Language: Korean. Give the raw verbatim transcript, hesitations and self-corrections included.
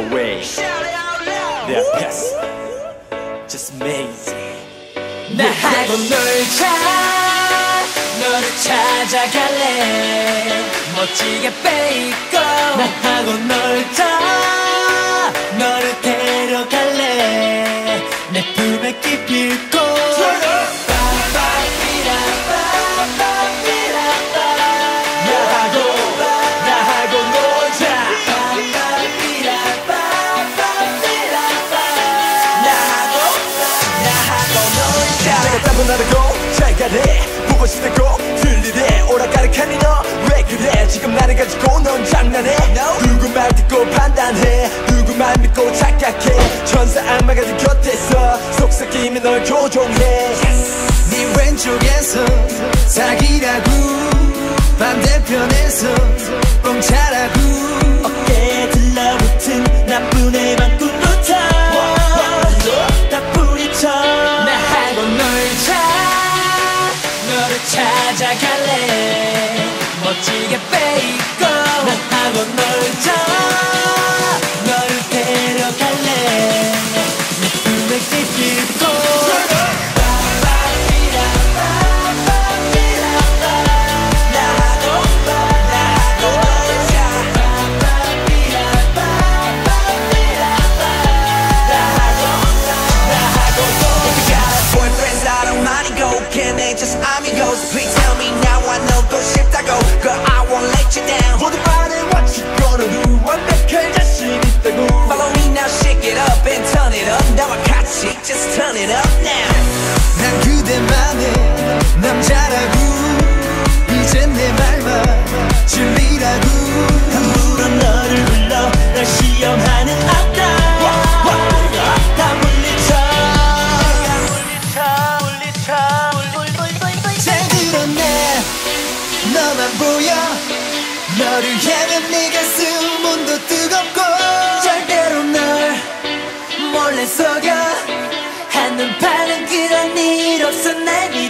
way 내 앞에서 just amazing 나하고 놀자 너를 찾아갈래 멋지게 빼입고 나하고 놀자 너를 데려갈래 내 품에 깊이 있고 따분하고 잘 가래 보고 싶다고 들리래 오락가락하니 너 왜 그래 지금 나를 가지고 넌 장난해 누구 말 듣고 판단해 누구 말 믿고 착각해 천사 악마가 네 곁에서 속삭이며 널 조종해 네 왼쪽에서 사기라고 반대편에서 뻥차라고 어깨에 들러붙은 나쁜 애만 꿈부터 다 뿌리쳐 나하고 놀자 너를 찾아갈래 멋지게 빼입고 나하고 놀자 너를 데려갈래 내 품에 깊이 있고 Just amigos, please tell me now I know go 싶다고 Girl I won't let you down 모두 말해 what you gonna do 완벽할 자신 있다고 Follow me now shake it up and turn it up 나와 같이 just turn it up now 난 그대만의 남자라고 이젠 내 말만 진리라고 함부로 너를 불러 날 시험하는 악당 다 물리쳐 너만 보여 너를 향한 네 가슴 온도 뜨겁고 절대로 널 몰래 속여 한눈 파는 그런 일 없어 날